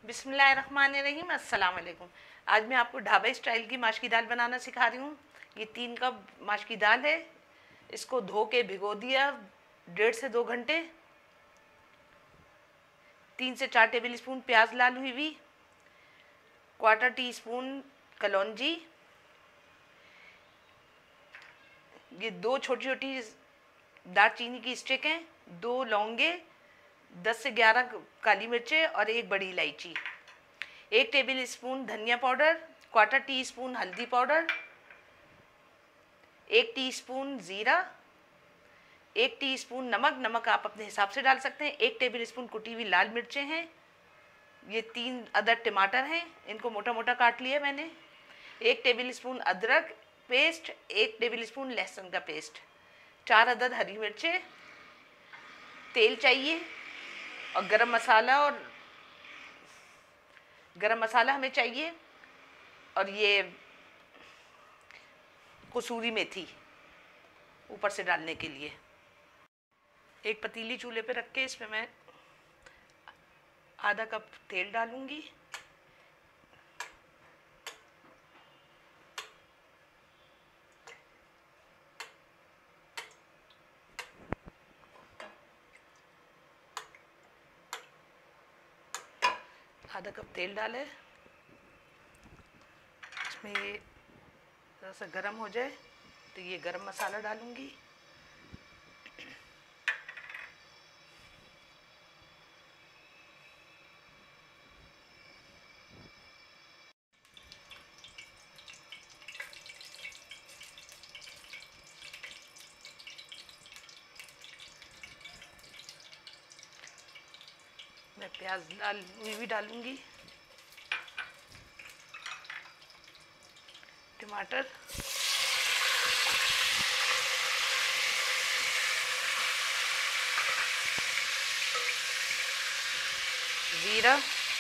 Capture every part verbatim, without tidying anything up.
बिस्मिल्लाहिर्रहमानिर्रहीम, अस्सलाम वालेकुम। आज मैं आपको ढाबा स्टाइल की माश की दाल बनाना सिखा रही हूँ। ये तीन कप माश की दाल है। इसको धो के भिगो दिया डेढ़ से दो घंटे। तीन से चार टेबल स्पून प्याज लाल हुई हुई, क्वार्टर टी स्पून कलौंजी, ये दो छोटी छोटी दालचीनी की स्टिक हैं, दो लौंगे, दस से ग्यारह काली मिर्चें और एक बड़ी इलायची, एक टेबल स्पून धनिया पाउडर, क्वार्टर टी स्पून हल्दी पाउडर, एक टीस्पून ज़ीरा, एक टीस्पून नमक, नमक आप अपने हिसाब से डाल सकते हैं, एक टेबल स्पून कुटी हुई लाल मिर्चें हैं, ये तीन अदर टमाटर हैं, इनको मोटा मोटा काट लिया मैंने, एक टेबल स्पून अदरक पेस्ट, एक टेबल स्पून लहसुन का पेस्ट, चार अदद हरी मिर्चें, तेल चाहिए और गरम मसाला और गरम मसाला हमें चाहिए, और ये कसूरी मेथी ऊपर से डालने के लिए। एक पतीली चूल्हे पे रख के इसमें मैं आधा कप तेल डालूंगी। आधा कप तेल डाले, इसमें ये थोड़ा सा गरम हो जाए तो ये गरम मसाला डालूंगी। मैं प्याज लाल हुई भी डालूंगी, टमाटर, जीरा,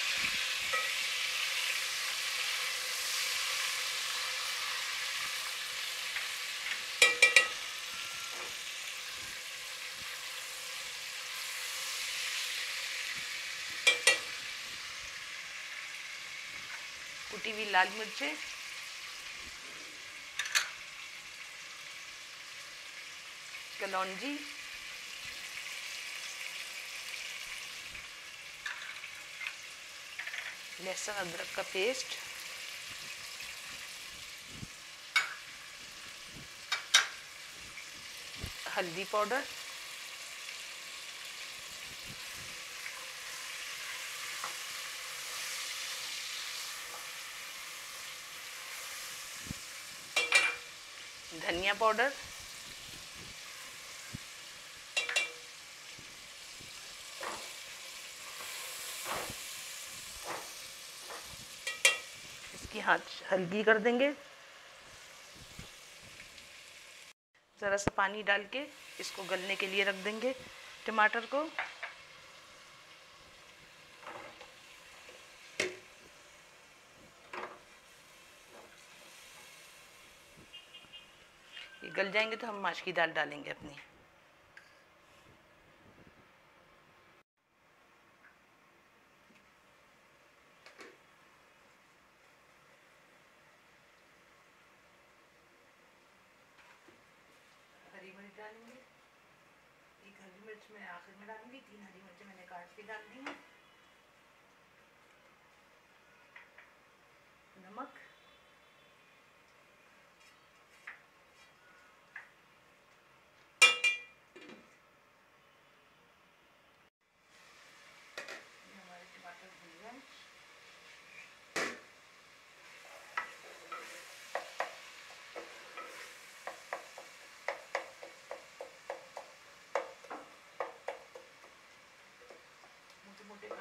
कुटी हुई लाल मिर्चें, कलौंजी, लहसुन अदरक का पेस्ट, हल्दी पाउडर, धनिया पाउडर, इसकी आंच हल्की कर देंगे। ज़रा सा पानी डाल के इसको गलने के लिए रख देंगे टमाटर को। ये गल जाएंगे तो हम माश की दाल डालेंगे अपनी। हरी मिर्च डालेंगे, एक हरी मिर्च मैं आखिर में डालूंगी, तीन हरी मिर्च मैंने काट के डाल दी हैं। नमक, हमारे टमाटर भुन जाए, मोटे मोटे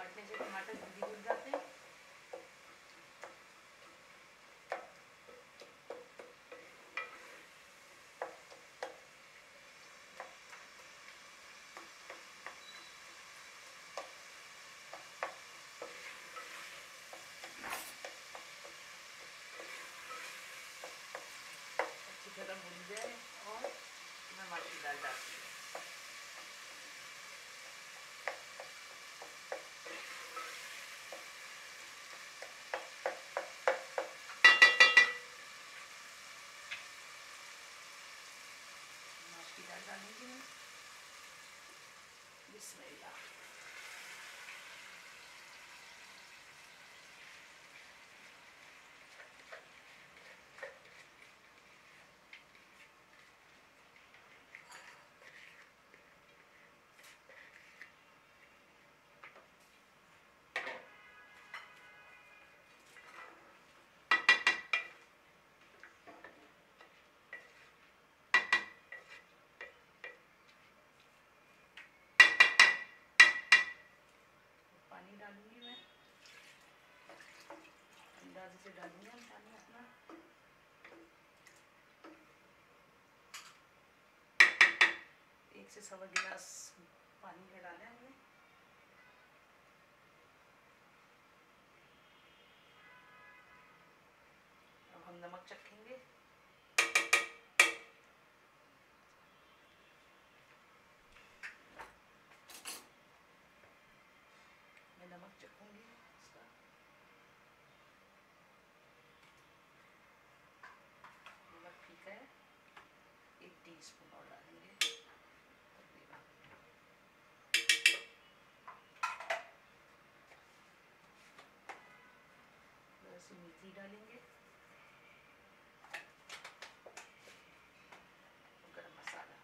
बिस्मिल्लाह। पानी डालूंगी मैं, अंदाजे से डालूंगी हम पानी अपना। एक से सवा गिलास पानी का डाला है हमने। अब हम नमक चखेंगे। मैं नमक चखूंगी इसका। नमक ठीक है, एक टीस्पून और डालेंगे तकरीबन। थोड़ी मेथी डालेंगे, गरम मसाला।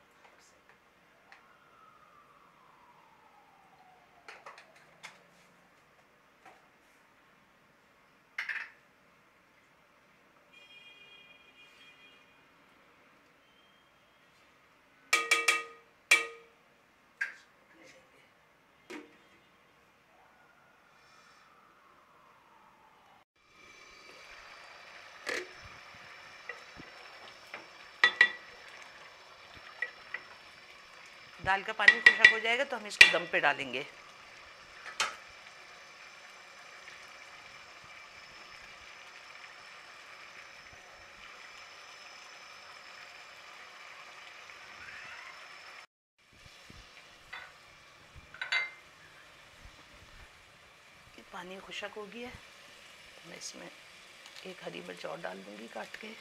दाल का पानी खुशक हो जाएगा तो हम इसको दम पे डालेंगे। पानी खुशक हो गया है, मैं इसमें एक हरी मिर्च और डाल दूंगी काट के।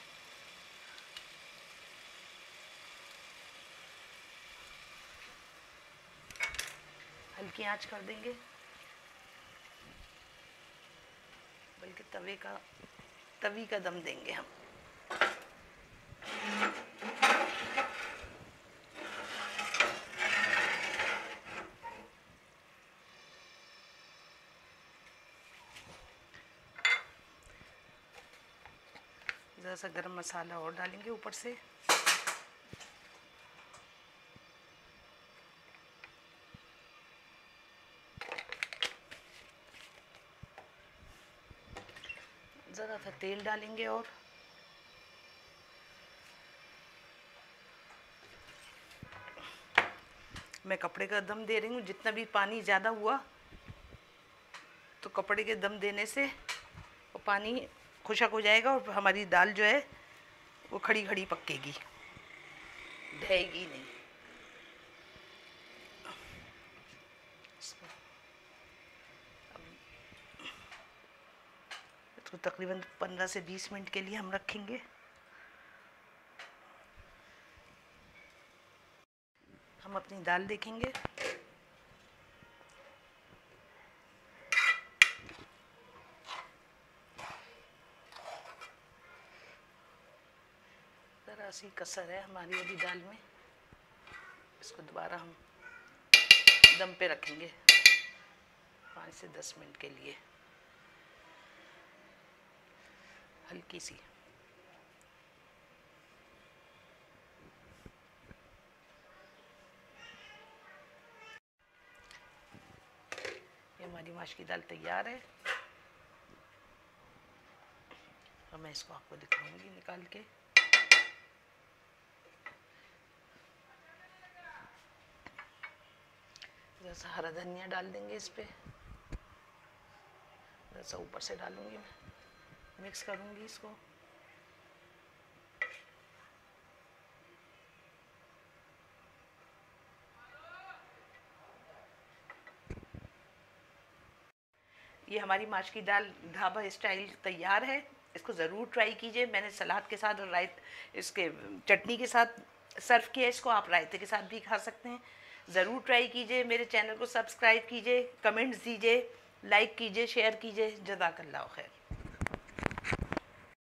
हल्की आंच कर देंगे, बल्कि तवे का तवी का दम देंगे हम। ज़रा सा गरम मसाला और डालेंगे ऊपर से। ज़रा सा तेल डालेंगे और मैं कपड़े का दम दे रही हूँ। जितना भी पानी ज़्यादा हुआ तो कपड़े के दम देने से वो पानी खुशक हो जाएगा और हमारी दाल जो है वो खड़ी खड़ी पकेगी, ढहेगी नहीं। तो तकरीबन पंद्रह से बीस मिनट के लिए हम रखेंगे। हम अपनी दाल देखेंगे। ज़रा सी कसर है हमारी अभी दाल में, इसको दोबारा हम दम पे रखेंगे पाँच से दस मिनट के लिए। हल्की सी ये हमारी माश की दाल तैयार है। और मैं इसको आपको दिखाऊंगी निकाल के। जैसा हरा धनिया डाल देंगे इस पे, जैसा ऊपर से डालूंगी मैं, मिक्स करूंगी इसको। ये हमारी माश की दाल ढाबा स्टाइल तैयार है। इसको ज़रूर ट्राई कीजिए। मैंने सलाद के साथ और रायत इसके चटनी के साथ सर्व किया। इसको आप रायते के साथ भी खा सकते हैं। ज़रूर ट्राई कीजिए, मेरे चैनल को सब्सक्राइब कीजिए, कमेंट्स दीजिए, लाइक कीजिए, शेयर कीजिए। जज़ाकल्लाह खैर।